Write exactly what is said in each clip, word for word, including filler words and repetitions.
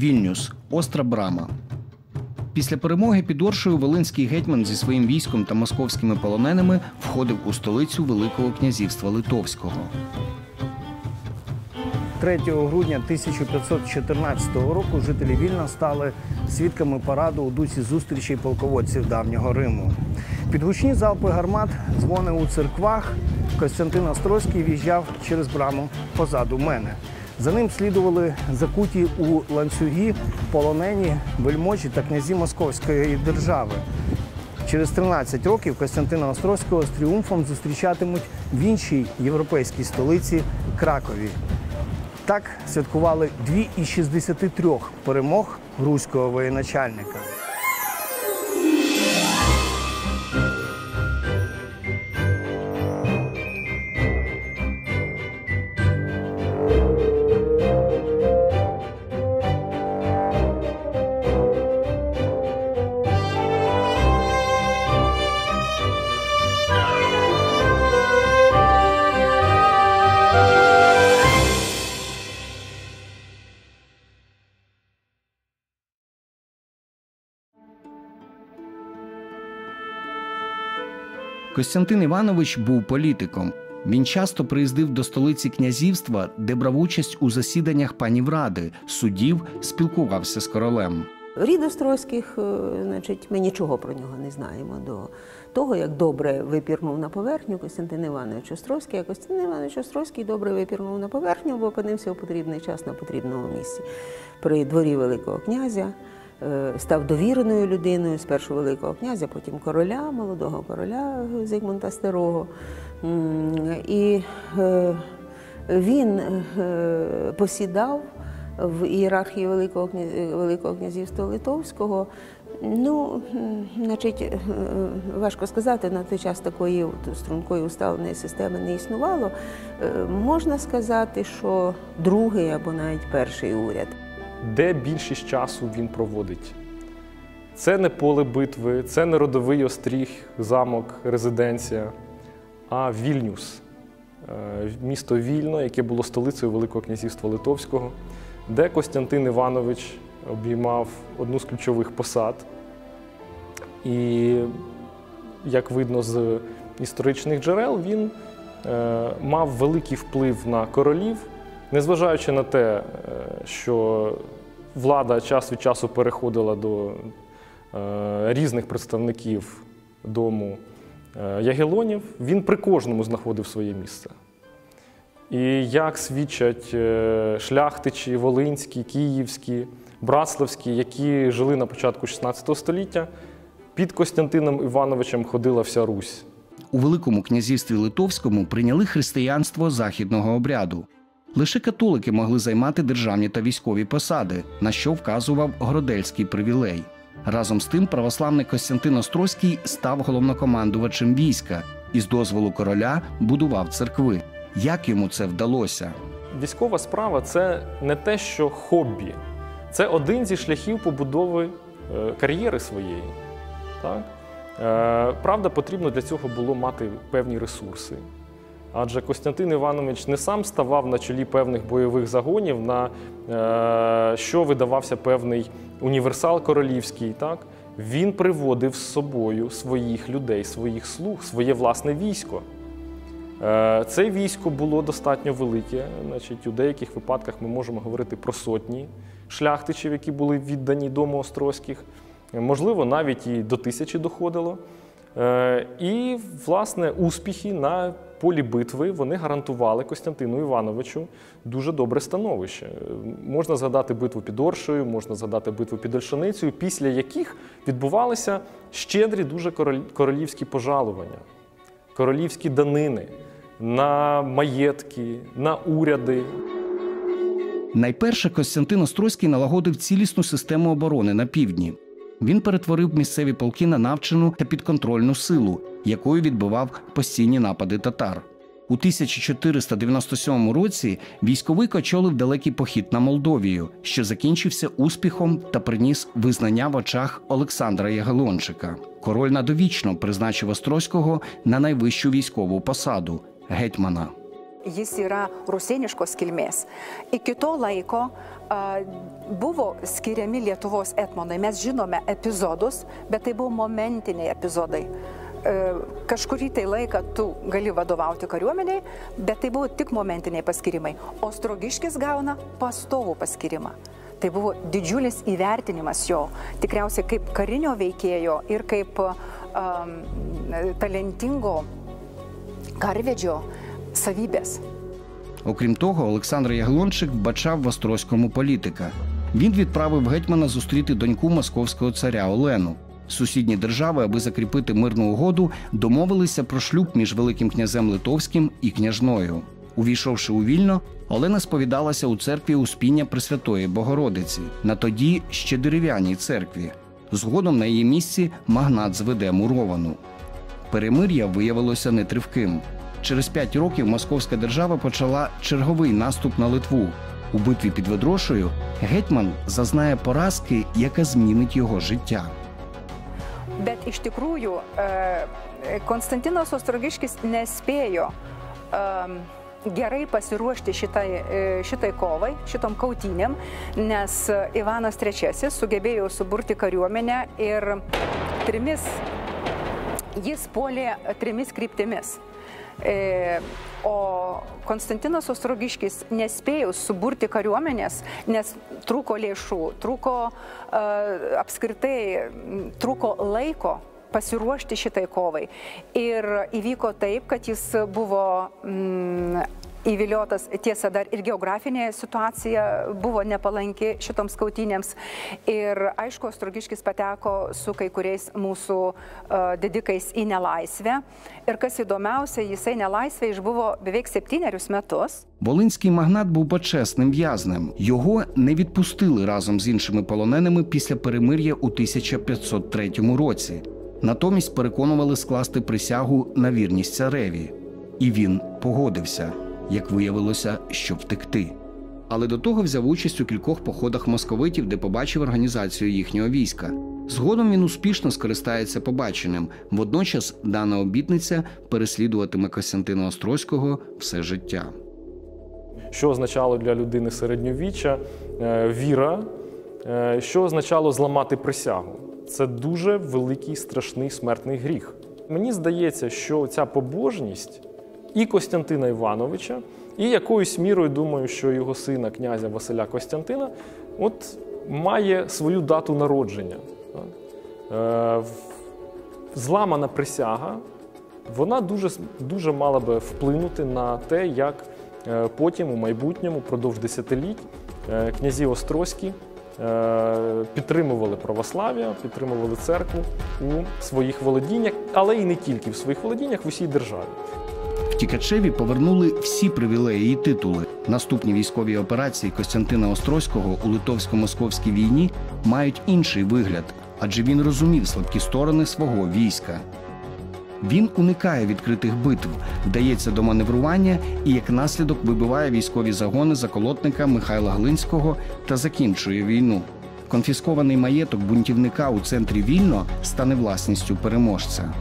Вільнюс – Остра Брама. Після перемоги під Оршею волинський гетьман зі своїм військом та московськими полоненими входив у столицю Великого князівства Литовського. третього грудня тисяча п'ятсот чотирнадцятого року жителі Вільна стали свідками параду у дусі зустрічей полководців давнього Риму. Під гучні залпи гармат, дзвони у церквах, Костянтин Острозький в'їжджав через браму позаду мене. За ним слідували закуті у ланцюги полонені вельможі та князі Московської держави. Через тринадцять років Костянтина Острозького з тріумфом зустрічатимуть в іншій європейській столиці – Кракові. Так святкували дві із шістдесяти трьох перемог руського воєначальника. Костянтин Іванович був політиком. Він часто приїздив до столиці князівства, де брав участь у засіданнях панівради, судів, спілкувався з королем. Рід Острозьких, значить, ми нічого про нього не знаємо до того, як добре випірнув на поверхню Костянтин Іванович Острозький, а Костянтин Іванович Острозький добре випірнув на поверхню, бо опинився у потрібний час на потрібному місці. При дворі Великого князя став довіреною людиною, спершу Великого князя, потім короля, молодого короля Зигмунда Старого. І він посідав в ієрархії Великого, Великого князівства Литовського. Ну, значить, важко сказати, на той час такої стрункої усталеної системи не існувало. Можна сказати, що другий або навіть перший уряд. Де більшість часу він проводить? Це не поле битви, це не родовий остріг, замок, резиденція, а Вільнюс. Місто Вільно, яке було столицею Великого князівства Литовського, де Костянтин Іванович обіймав одну з ключових посад. І, як видно з історичних джерел, він е, мав великий вплив на королів, незважаючи на те, що влада час від часу переходила до е, різних представників дому е, Ягелонів, він при кожному знаходив своє місце. І як свідчать е, шляхтичі, волинські, київські, братславські, які жили на початку шістнадцятого століття, під Костянтином Івановичем ходила вся Русь. У Великому князівстві Литовському прийняли християнство західного обряду. Лише католики могли займати державні та військові посади, на що вказував Гродельський привілей. Разом з тим православний Костянтин Острозький став головнокомандувачем війська і з дозволу короля будував церкви. Як йому це вдалося? Військова справа – це не те, що хобі. Це один зі шляхів побудови е, кар'єри своєї. Так? Е, правда, потрібно для цього було мати певні ресурси. Адже Костянтин Іванович не сам ставав на чолі певних бойових загонів, на е, що видавався певний універсал королівський. Так? Він приводив з собою своїх людей, своїх слуг, своє власне військо. Е, це військо було достатньо велике. Значить, у деяких випадках ми можемо говорити про сотні шляхтичів, які були віддані дому Острозьких. Можливо, навіть і до тисячі доходило. Е, і, власне, успіхи на полі битви вони гарантували Костянтину Івановичу дуже добре становище. Можна згадати битву під Оршею, можна згадати битву під Ольшаницею, після яких відбувалися щедрі дуже королівські пожалування, королівські данини на маєтки, на уряди. Найперше Костянтин Острозький налагодив цілісну систему оборони на півдні. Він перетворив місцеві полки на навчену та підконтрольну силу, якою відбивав постійні напади татар. У тисяча чотириста дев'яносто сьомому році військовик очолив далекий похід на Молдовію, що закінчився успіхом та приніс визнання в очах Олександра Ягелончика. Король надовічно призначив Острозького на найвищу військову посаду – гетьмана. jis yra rusėniškos kilmės. Iki to laiko a, buvo skiriami Lietuvos etmonai. Mes žinome epizodus, bet tai buvo momentiniai epizodai. E, kažkurį tai laiką tu gali vadovauti kariuomeniai, bet tai buvo tik momentiniai paskirimai. Ostrogiškis gauna pastovų paskirimą. Tai buvo didžiulis įvertinimas jo, tikriausiai kaip karinio veikėjo ir kaip um, talentingo карведжо savybės. Окрім того, Олександр Яглончик бачав в Острозькому політика. Він відправив гетьмана зустріти доньку московського царя Олену. Сусідні держави, аби закріпити мирну угоду, домовилися про шлюб між Великим князем Литовським і княжною. Увійшовши у Вільно, Олена сповідалася у церкві Успіння Пресвятої Богородиці, на тоді ще дерев'яній церкві. Згодом на її місці магнат зведе муровану. Перемир'я виявилося нетривким. Через п'ять років Московська держава почала черговий наступ на Литву. У битві під Ведрошою гетьман зазнає поразки, яка змінить його життя. Bet iš tikrųjų Konstantinas Ostrogiškis nespėjo gerai pasiruošti šitai, šitai kovai, šitom kautynėm, nes Ivanas trečiasis sugebėjo suburti kariuomenę ir trimis, jis puolė trimis kryptimis. E, o Konstantinas Ostrogiškis nespėjo suburti kariuomenės, nes trūko lėšų, trūko uh, apskritai, trūko laiko pasiruošti šitai kovai. Ir įvyko taip, kad jis buvo mm, įviliotas, tiesa, dar ir geografinė situacija buvo nepalanki šitoms kautynėms. Ir aišku, Ostrogiškis pateko su kai kuriais mūsų uh, didikais į nelaisvę. Ir kas įdomiausia, jisai nelaisvė išbuvo beveik septynerius metus. Волинський магнат був почесним в'язнем. Його не відпустили разом з іншими полоненими після перемир'я у тисяча п'ятсот третьому році. Натомість переконували скласти присягу на вірність цареві. І він погодився. Як виявилося, щоб втекти. Але до того взяв участь у кількох походах московитів, де побачив організацію їхнього війська. Згодом він успішно скористається побаченим. Водночас дана обітниця переслідуватиме Костянтина Острозького все життя. Що означало для людини середньовіччя віра, що означало зламати присягу. Це дуже великий, страшний смертний гріх. Мені здається, що ця побожність і Костянтина Івановича, і якоюсь мірою, думаю, що його сина, князя Василя Костянтина, от має свою дату народження. Е, зламана присяга, вона дуже, дуже мала би вплинути на те, як е, потім, у майбутньому, продовж десятиліть, е, князі Острозькі е, підтримували православ'я, підтримували церкву у своїх володіннях, але і не тільки в своїх володіннях, в усій державі. Втікачеві повернули всі привілеї і титули. Наступні військові операції Костянтина Острозького у Литовсько-Московській війні мають інший вигляд, адже він розумів слабкі сторони свого війська. Він уникає відкритих битв, вдається до маневрування і як наслідок вибиває військові загони заколотника Михайла Глинського та закінчує війну. Конфіскований маєток бунтівника у центрі Вільно стане власністю переможця.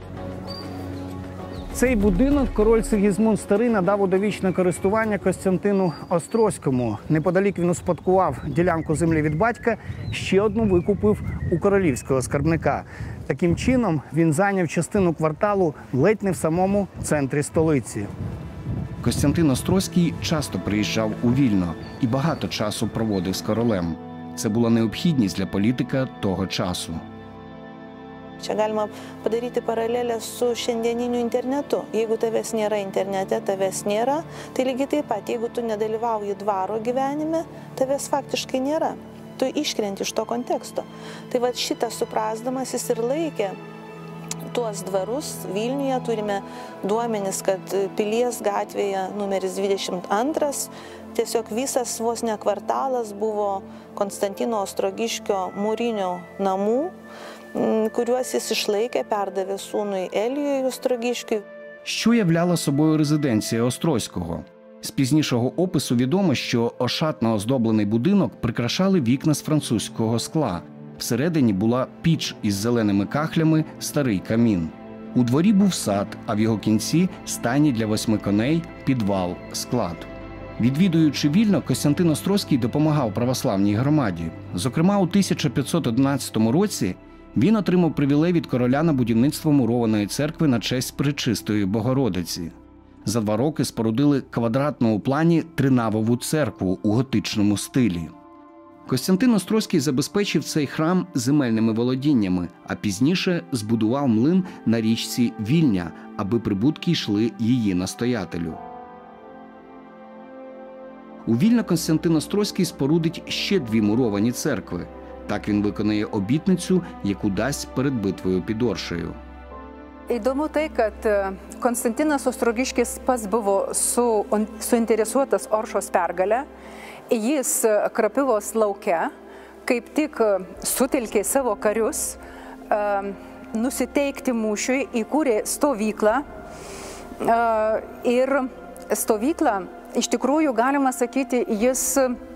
Цей будинок король Сигізмунд Старий надав у довічне користування Костянтину Острозькому. Неподалік він успадкував ділянку землі від батька, ще одну викупив у королівського скарбника. Таким чином він зайняв частину кварталу ледь не в самому центрі столиці. Костянтин Острозький часто приїжджав у Вільно і багато часу проводив з королем. Це була необхідність для політика того часу. Čia galima padaryti paralelę su šiandieniniu internetu. Jeigu tavęs nėra internete, tavęs nėra, tai lygiai taip pat, jeigu tu nedalyvauji dvaro gyvenime, tavęs faktiškai nėra. Tu iškrenti iš to konteksto. Tai va šitą suprasdamas jis ir laikė tuos dvarus. Vilniuje turime duomenis, kad Pilies gatvėje numeris dvidešimt antras tiesiog visas vos ne kvartalas buvo Konstantino Ostrogiškio mūrinių namų, kuriuos jis išlaikė, perdavė sūnui Elijui Острогішкій. Що являла собою резиденція Острозького? З пізнішого опису відомо, що ошатно оздоблений будинок прикрашали вікна з французького скла. Всередині була піч із зеленими кахлями, старий камін. У дворі був сад, а в його кінці – стайні для восьми коней, підвал, склад. Відвідуючи Вільно, Костянтин Острозький допомагав православній громаді. Зокрема, у тисяча п'ятсот одинадцятому році він отримав привілей від короля на будівництво мурованої церкви на честь Пречистої Богородиці. За два роки спорудили квадратну у плані тринавову церкву у готичному стилі. Костянтин Острозький забезпечив цей храм земельними володіннями, а пізніше збудував млин на річці Вільня, аби прибутки йшли її настоятелю. У Вільно Костянтин Острозький спорудить ще дві муровані церкви. Так він виконає обітницю, яку дасть перед битвою під Оршею. Įdomu tai, kad Konstantinas Ostrogiškis pats buvo su, suinteresuotas Oršos pergalę. Jis Krapivos lauke kaip tik sutelkė savo karius nusiteikti mūšiui, įkūrė stovyklą. Ir stovyklą, iš tikrųjų, galima sakyti, jis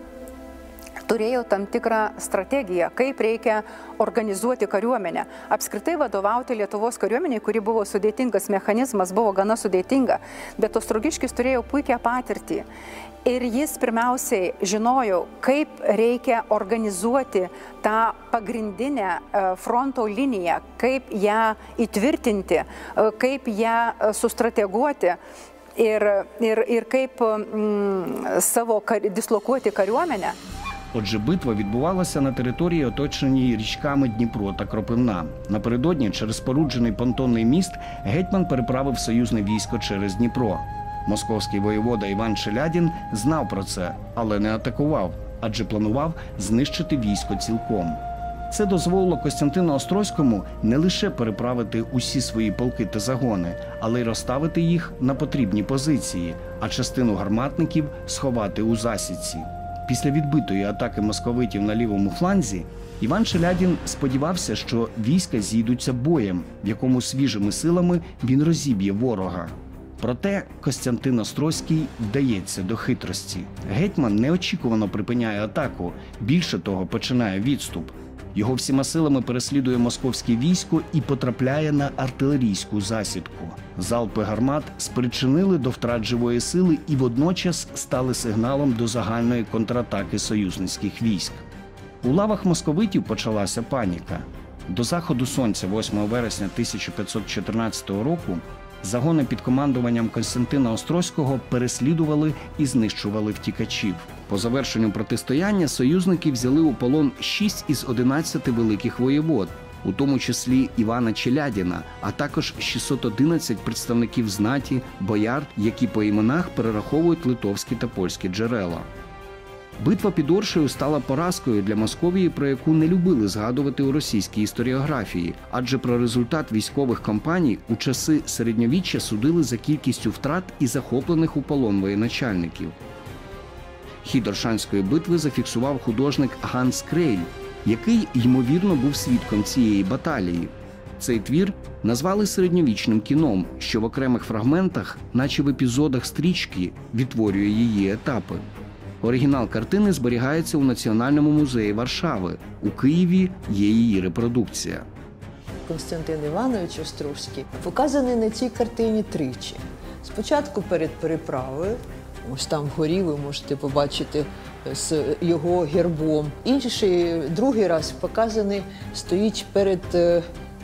turėjo tam tikrą strategiją, kaip reikia organizuoti kariuomenę. Apskritai vadovauti Lietuvos kariuomeniai, kuri buvo sudėtingas mechanizmas, buvo gana sudėtinga, bet Ostrogiškis turėjo puikią patirtį. Ir jis pirmiausiai žinojo, kaip reikia organizuoti tą pagrindinę fronto liniją, kaip ją įtvirtinti, kaip ją sustrateguoti ir, ir, ir kaip mm, savo kar, dislokuoti kariuomenę. Отже, битва відбувалася на території, оточеній річками Дніпро та Кропивна. Напередодні через споруджений понтонний міст гетьман переправив союзне військо через Дніпро. Московський воєвода Іван Челядін знав про це, але не атакував, адже планував знищити військо цілком. Це дозволило Костянтину Острозькому не лише переправити усі свої полки та загони, але й розставити їх на потрібні позиції, а частину гарматників сховати у засідці. Після відбитої атаки московитів на лівому фланзі Іван Челядін сподівався, що війська зійдуться боєм, в якому свіжими силами він розіб'є ворога. Проте Костянтин Острозький вдається до хитрості. Гетьман неочікувано припиняє атаку, більше того, починає відступ. Його всіма силами переслідує московське військо і потрапляє на артилерійську засідку. Залпи гармат спричинили до втрат живої сили і водночас стали сигналом до загальної контратаки союзницьких військ. У лавах московитів почалася паніка. До заходу сонця восьмого вересня тисяча п'ятсот чотирнадцятого року загони під командуванням Костянтина Острозького переслідували і знищували втікачів. По завершенню протистояння союзники взяли у полон шість із одинадцяти великих воєвод, у тому числі Івана Челядіна, а також шістсот одинадцять представників знаті, бояр, які по іменах перераховують литовські та польські джерела. Битва під Оршею стала поразкою для Московії, про яку не любили згадувати у російській історіографії, адже про результат військових кампаній у часи середньовіччя судили за кількістю втрат і захоплених у полон воєначальників. Хід Оршанської битви зафіксував художник Ганс Крейль, який, ймовірно, був свідком цієї баталії. Цей твір назвали середньовічним кіном, що в окремих фрагментах, наче в епізодах стрічки, відтворює її етапи. Оригінал картини зберігається у Національному музеї Варшави. У Києві є її репродукція. Костянтин Іванович Острозький показаний на цій картині тричі. Спочатку перед переправою, ось там вгорі ви можете побачити з його гербом. Інший, другий раз показаний, стоїть перед е,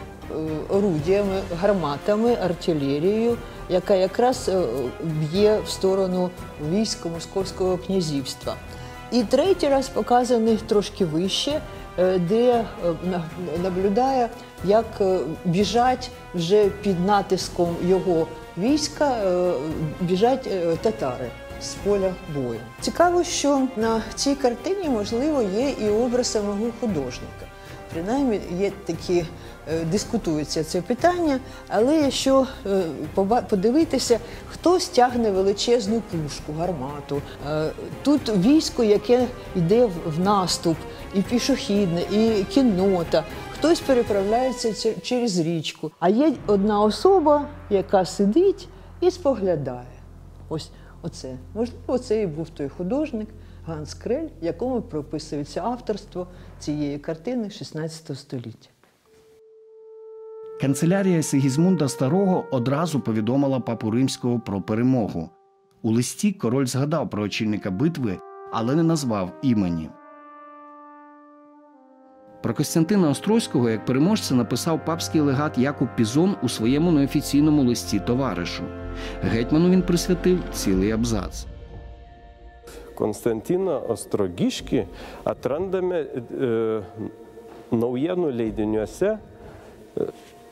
орудіями, гарматами, артилерією, яка якраз б'є в сторону війська Московського князівства. І третій раз показаний трошки вище, де наблюдає, як біжать вже під натиском його війська, біжать татари з поля бою. Цікаво, що на цій картині, можливо, є і образ самого художника. Принаймні, є такі, дискутується це питання, але якщо подивитися, хтось тягне величезну пушку, гармату. Тут військо, яке йде в наступ, і пішохідне, і кіннота. Хтось переправляється через річку. А є одна особа, яка сидить і споглядає. Ось оце. Можливо, це і був той художник Ганс Крель, якому приписується авторство цієї картини шістнадцятого століття. Канцелярія Сигізмунда Старого одразу повідомила папу Римського про перемогу. У листі король згадав про очільника битви, але не назвав імені. Про Костянтина Острозького як переможця написав папський легат Якуб Пізон у своєму неофіційному листі товаришу. Гетьману він присвятив цілий абзац. Konstantino Ostrogiškį atrandame e, naujienų leidiniuose e,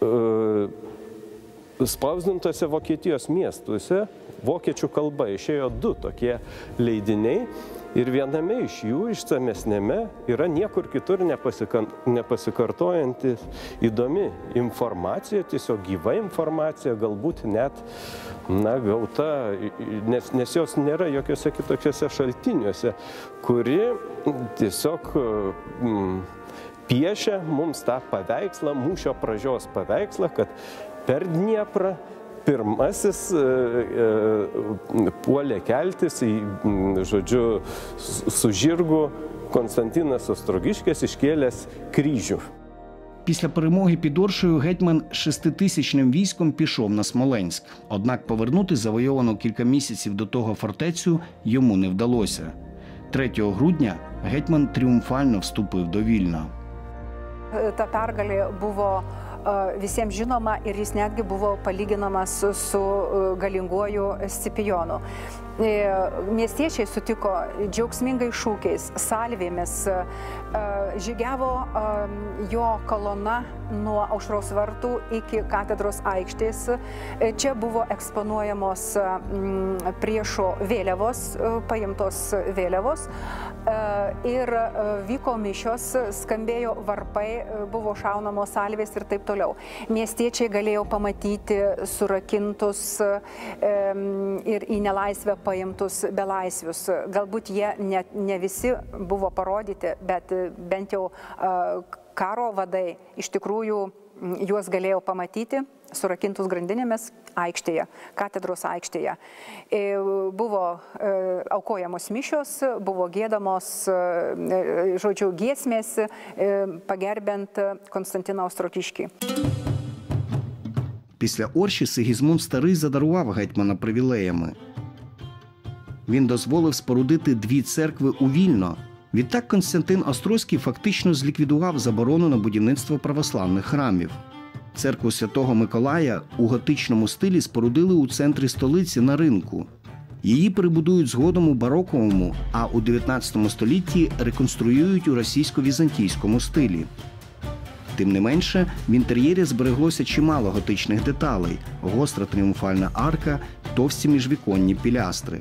spausdintose Vokietijos miestuose vokiečių kalba. Išėjo du tokie leidiniai ir viename iš jų, išsamesnėme, yra niekur kitur nepasikartojanti įdomi informacija, tiesiog gyva informacija, galbūt net na, gauta, nes, nes jos nėra jokiuose kitokiuose šaltiniuose, kuri tiesiog mm, piešia mums tą paveikslą, mūšio pradžios paveikslą, kad per Dnieprą pirmasis e, e, puolė keltis į, žodžiu, su žirgu Konstantinas Ostrogiškis iškėlęs kryžių. Після перемоги під Оршею гетьман шеститисячним військом пішов на Смоленськ. Однак повернути завойовану кілька місяців до того фортецю йому не вдалося. третього грудня гетьман тріумфально вступив до Вільна. Ta pergalė buvo visiems žinoma ir jis netgi buvo palyginamas su galinguoju Scipijonu. Miestiečiai sutiko džiaugsmingais šūkiais, salvėmis, žygiavo jo kolona nuo Aušros vartų iki katedros aikštės. Čia buvo eksponuojamos priešo vėliavos, paimtos vėliavos ir vyko mišios, skambėjo varpai, buvo šaunamos salvės ir taip toliau. Miestiečiai galėjo pamatyti surakintus ir į nelaisvę paimtus belaisvius. Galbūt jie ne, ne visi buvo parodyti, bet bent jau karo vadai iš tikrųjų juos galėjo pamatyti surakintus grandinėmis aikštėje, katedros aikštėje. Buvo aukojamos mišios, buvo giedamos, žodžiu, giesmės, pagerbent Konstantiną Ostrogiškį. Після Орші Сигізмунд Старий задарував гетьмана привілеями. Він дозволив спорудити дві церкви у Вільно. Відтак Константин Острозький фактично зліквідував заборону на будівництво православних храмів. Церкву Святого Миколая у готичному стилі спорудили у центрі столиці на ринку. Її перебудують згодом у бароковому, а у дев'ятнадцятому столітті реконструюють у російсько-візантійському стилі. Тим не менше, в інтер'єрі збереглося чимало готичних деталей – гостра тріумфальна арка, товсті міжвіконні пілястри.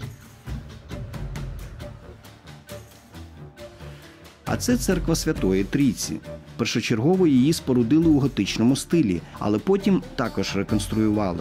А це церква Святої Трійці. Першочергово її спорудили у готичному стилі, але потім також реконструювали.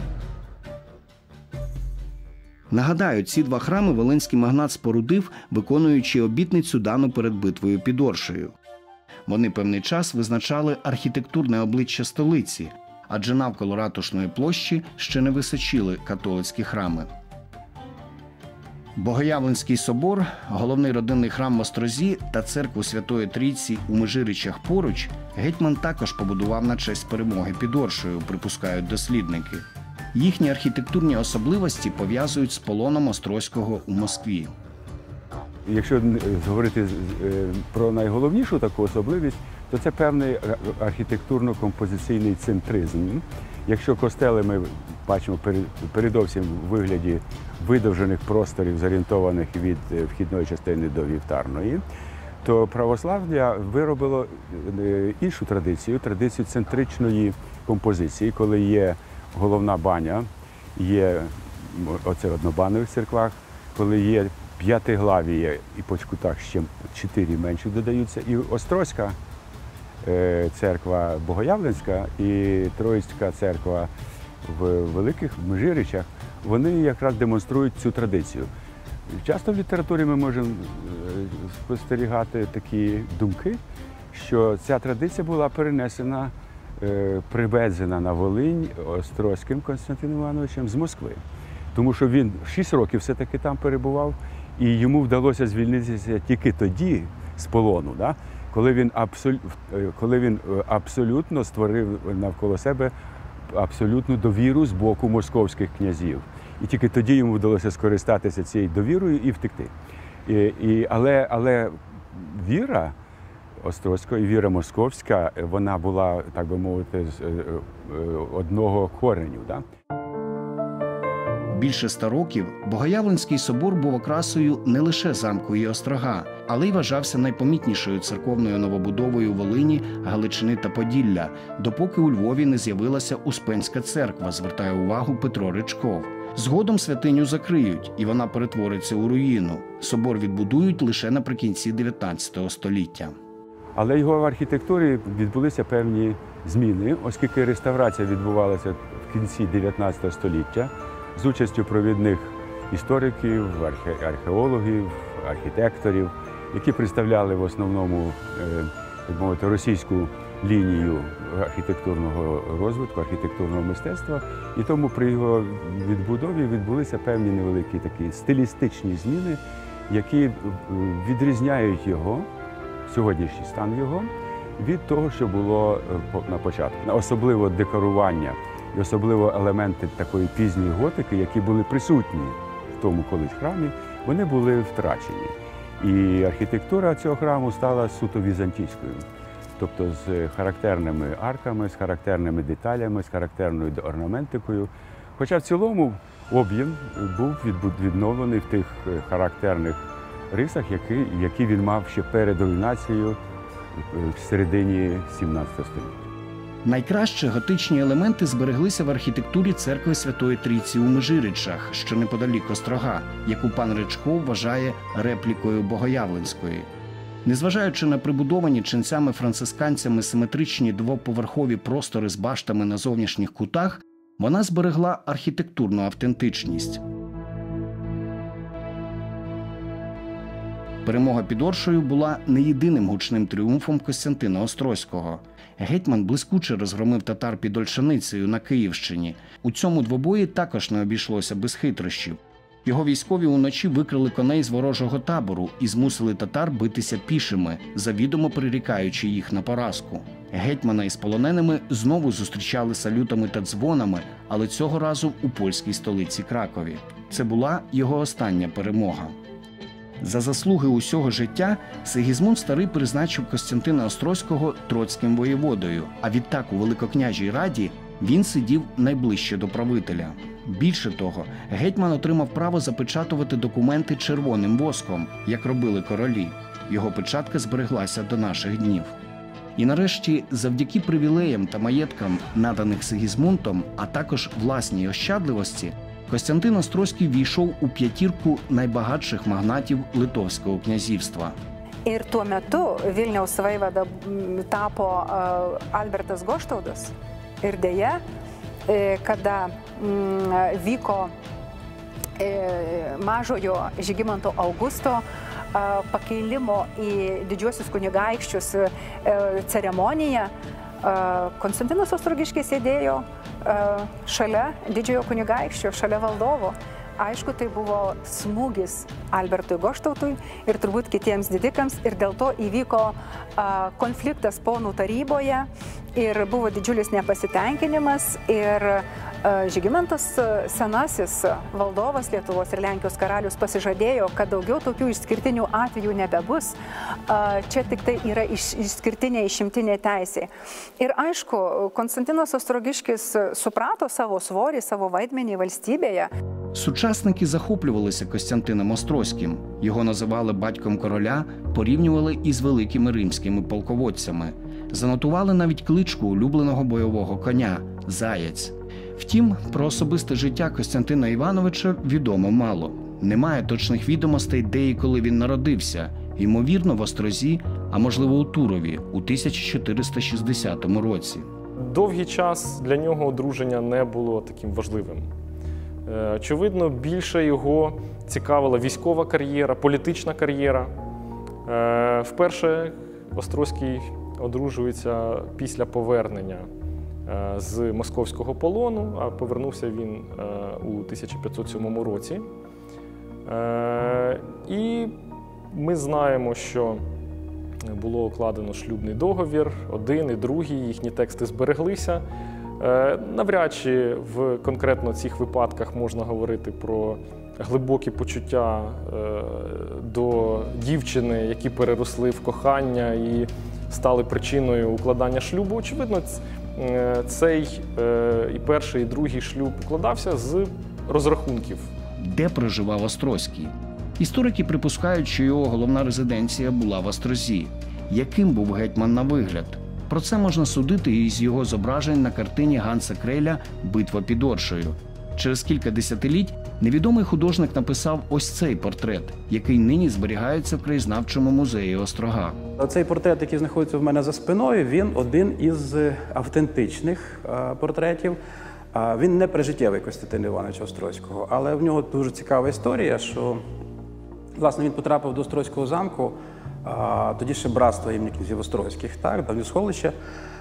Нагадаю, ці два храми волинський магнат спорудив, виконуючи обітницю, дану перед битвою під Оршею. Вони певний час визначали архітектурне обличчя столиці, адже навколо Ратушної площі ще не височили католицькі храми. Богоявленський собор, головний родинний храм в Острозі та церкву Святої Трійці у Межиричах поруч гетьман також побудував на честь перемоги під Оршею, припускають дослідники. Їхні архітектурні особливості пов'язують з полоном Острозького у Москві. Якщо говорити про найголовнішу таку особливість, то це певний архітектурно-композиційний центризм. Якщо костели ми бачимо передовсім в вигляді видовжених просторів, зорієнтованих від вхідної частини до вівтарної, то православ'я виробило іншу традицію, традицію центричної композиції, коли є головна баня, є оце однобанових церквах, коли є п'ятиглавія і по кутах ще чотири менші додаються, і Острозька церква Богоявленська і Троїцька церква в Великих Межиричах, вони якраз демонструють цю традицію. Часто в літературі ми можемо спостерігати такі думки, що ця традиція була перенесена, привезена на Волинь Острозьким Константином Івановичем з Москви. Тому що він шість років все-таки там перебував, і йому вдалося звільнитися тільки тоді, з полону. Да? Коли він, абсоль... коли він абсолютно створив навколо себе абсолютну довіру з боку московських князів. І тільки тоді йому вдалося скористатися цією довірою і втекти. І, і, але, але віра Острозького і віра московська, вона була, так би мовити, з одного кореню. Да? Більше ста років Богоявленський собор був окрасою не лише замку і острога, але й вважався найпомітнішою церковною новобудовою Волині, Галичини та Поділля, допоки у Львові не з'явилася Успенська церква, звертає увагу Петро Ричков. Згодом святиню закриють, і вона перетвориться у руїну. Собор відбудують лише наприкінці дев'ятнадцятого століття. Але його в архітектурі відбулися певні зміни, оскільки реставрація відбувалася в кінці дев'ятнадцятого століття з участю провідних істориків, археологів, архітекторів, які представляли в основному, так мовити, російську лінію архітектурного розвитку, архітектурного мистецтва. І тому при його відбудові відбулися певні невеликі такі стилістичні зміни, які відрізняють його, сьогоднішній стан його, від того, що було на початку. Особливо декорування і особливо елементи такої пізньої готики, які були присутні в тому колись храмі, вони були втрачені. І архітектура цього храму стала суто візантійською. Тобто з характерними арками, з характерними деталями, з характерною орнаментикою. Хоча в цілому об'єм був відновлений в тих характерних рисах, які, які він мав ще перед руйнацією в середині сімнадцятого століття. Найкраще готичні елементи збереглися в архітектурі церкви Святої Трійці у Межирічах, що неподалік Острога, яку пан Ричков вважає реплікою Богоявленської. Незважаючи на прибудовані ченцями-францисканцями симетричні двоповерхові простори з баштами на зовнішніх кутах, вона зберегла архітектурну автентичність. Перемога під Оршею була не єдиним гучним тріумфом Костянтина Острозького. Гетьман блискуче розгромив татар під Ольшаницею на Київщині. У цьому двобої також не обійшлося без хитрощів. Його військові уночі викрили коней з ворожого табору і змусили татар битися пішими, завідомо прирікаючи їх на поразку. Гетьмана із полоненими знову зустрічали салютами та дзвонами, але цього разу у польській столиці Кракові. Це була його остання перемога. За заслуги усього життя Сигізмунд Старий призначив Костянтина Острозького троцьким воєводою, а відтак у Великокняжій раді він сидів найближче до правителя. Більше того, гетьман отримав право запечатувати документи червоним воском, як робили королі. Його печатка збереглася до наших днів. І нарешті, завдяки привілеям та маєткам, наданих Сигізмундом, а також власній ощадливості, Костянтин Острозький війшов у п'ятірку найбагатших магнатів Литовського князівства. Ir tuo metu Vilniaus vaivada tapo Albertas Goštaudas. Ir dėja, kada vyko mažojo Žygimanto Augusto pakeilimo į didžiuosius kunigaikščius ceremonija, Konstantinas Ostrogiškis sėdėjo šalia didžiojo kunigaikščio, šalia valdovo. Aišku, tai buvo smūgis Albertui Goštautui ir turbūt kitiems didikams, ir dėl to įvyko konfliktas ponų taryboje ir buvo didžiulis nepasitenkinimas ir Žygimantas senasis valdovas Lietuvos ir Lenkijos karalius pasižadėjo, kad daugiau tokių išskirtinių atvejų nebebus. Čia tik tai yra išskirtinė išimtinė teisė. Ir aišku, Konstantinas Ostrogiškis suprato savo svorį, savo vaidmenį valstybėje. Сучасники захоплювалися Костянтином Острозьким. Його називали батьком короля, порівнювали із великими римськими полководцями. Занотували навіть кличку улюбленого бойового коня – «Заєць». Втім, про особисте життя Костянтина Івановича відомо мало. Немає точних відомостей, де і коли він народився. Ймовірно, в Острозі, а можливо у Турові у тисяча чотириста шістдесятому році. Довгий час для нього одруження не було таким важливим. Очевидно, більше його цікавила військова кар'єра, політична кар'єра. Вперше Острозький одружується після повернення з московського полону, а повернувся він у тисяча п'ятсот сьомому році. І ми знаємо, що було укладено шлюбний договір, один і другий, їхні тексти збереглися. Навряд чи в конкретно цих випадках можна говорити про глибокі почуття до дівчини, які переросли в кохання і стали причиною укладання шлюбу. Очевидно, цей і перший, і другий шлюб укладався з розрахунків. Де проживав Острозький? Історики припускають, що його головна резиденція була в Острозі. Яким був гетьман на вигляд? Про це можна судити із його зображень на картині Ганса Крейля «Битва під Оршею». Через кілька десятиліть невідомий художник написав ось цей портрет, який нині зберігається в краєзнавчому музеї Острога. Цей портрет, який знаходиться в мене за спиною, він один із автентичних портретів. Він не прижиттєвий Костянтина Івановича Острозького, але в нього дуже цікава історія, що, власне, він потрапив до Острозького замку, тоді ще братство імені князів Острозьких, так, давнє сховище.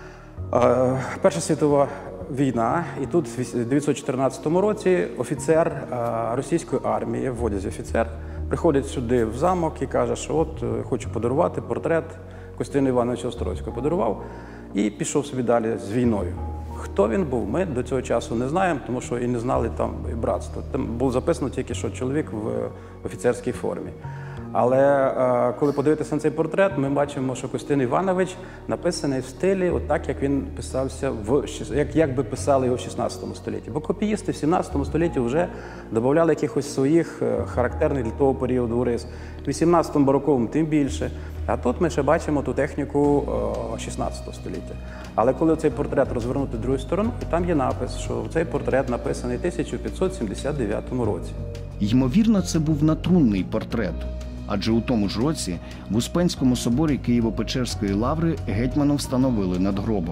Перша світова війна, і тут в дев'ятсот чотирнадцятому році офіцер російської армії, в одязі офіцер, приходить сюди в замок і каже, що от хочу подарувати портрет Костянтина Івановича Острозького. Подарував і пішов собі далі з війною. Хто він був, ми до цього часу не знаємо, тому що і не знали там і братство. Там було записано тільки, що чоловік в офіцерській формі. Але коли подивитися на цей портрет, ми бачимо, що Костянтин Іванович написаний в стилі, отак, як він писався, в, як, як би писали його в шістнадцятому столітті. Бо копіїсти в сімнадцятому столітті вже додавали якихось своїх характерних для того періоду рис. В вісімнадцятому бароковому тим більше. А тут ми ще бачимо ту техніку шістнадцятого століття. Але коли цей портрет розвернути другою стороною, там є напис, що цей портрет написаний в тисяча п'ятсот сімдесят дев'ятому році. Ймовірно, це був натрунний портрет. Адже у тому ж році в Успенському соборі Києво-Печерської лаври гетьману встановили надгробок.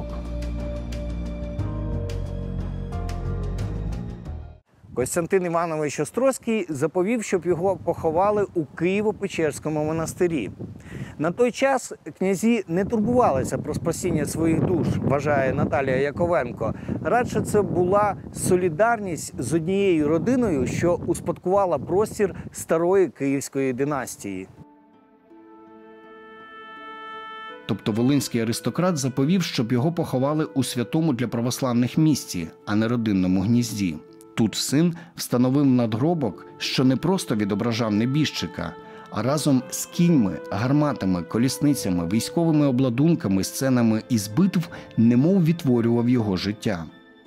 Костянтин Іванович Острозький заповів, щоб його поховали у Києво-Печерському монастирі. На той час князі не турбувалися про спасіння своїх душ, вважає Наталія Яковенко. Радше це була солідарність з однією родиною, що успадкувала простір старої київської династії. Тобто волинський аристократ заповів, щоб його поховали у святому для православних місці, а не родинному гнізді. Тут син встановив надгробок, що не просто відображав небіжчика, а разом з кіньми, гарматами, колісницями, військовими обладунками, сценами із битв немов відтворював його життя.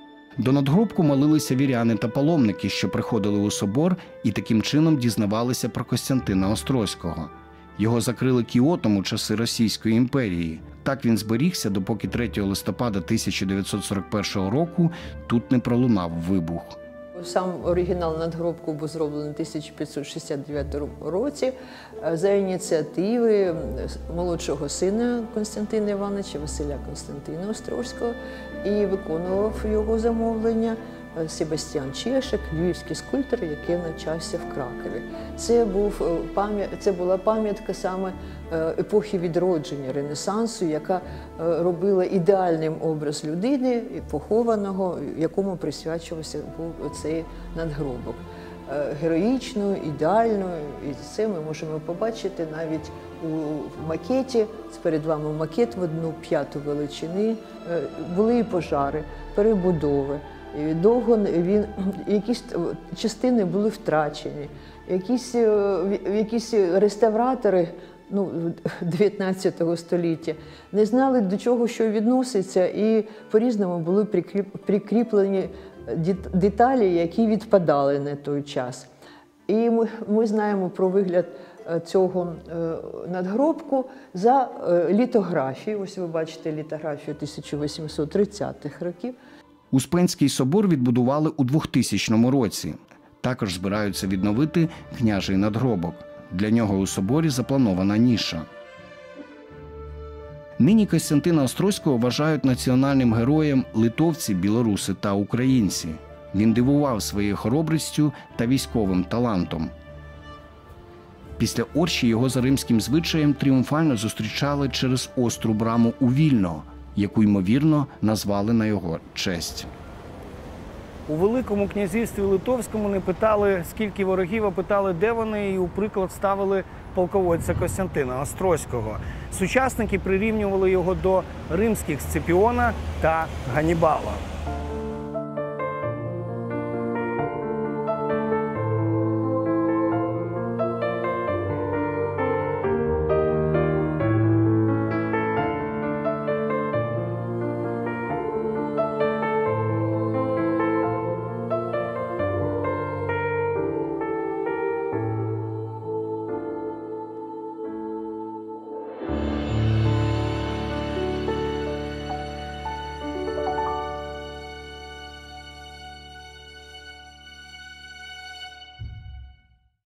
До надгробку молилися віряни та паломники, що приходили у собор і таким чином дізнавалися про Костянтина Острозького. Його закрили кіотом у часи Російської імперії. Так він зберігся, допоки третього листопада тисяча дев'ятсот сорок першого року тут не пролунав вибух. Сам оригінал надгробку був зроблений в тисяча п'ятсот шістдесят дев'ятому році за ініціативи молодшого сина Костянтина Івановича, Василя Константина Острозького, і виконував його замовлення Себастьян Чешек, львівський скульптор, який навчався в Кракові. Це, був, це була пам'ятка саме епохи відродження, Ренесансу, яка робила ідеальним образ людини, похованого, якому присвячувався був цей надгробок. Героїчною, ідеальною, і це ми можемо побачити навіть у макеті. Перед вами макет в одну п'яту величини. Були і пожари, перебудови. Довго він, якісь частини були втрачені, якісь, якісь реставратори ну, дев'ятнадцятого століття не знали, до чого що відноситься, і по-різному були прикріплені деталі, які відпадали на той час. І ми, ми знаємо про вигляд цього надгробку за літографією. Ось ви бачите літографію тисяча вісімсот тридцятих років. Успенський собор відбудували у двохтисячному році. Також збираються відновити княжий надгробок. Для нього у соборі запланована ніша. Нині Костянтина Острозького вважають національним героєм литовці, білоруси та українці. Він дивував своєю хоробрістю та військовим талантом. Після Орші його за римським звичаєм тріумфально зустрічали через остру браму у Вільно, яку, ймовірно, назвали на його честь. У Великому князівстві Литовському не питали, скільки ворогів, а питали, де вони, і у приклад ставили полководця Костянтина Острозького. Сучасники прирівнювали його до римських Сципіона та Ганнібала.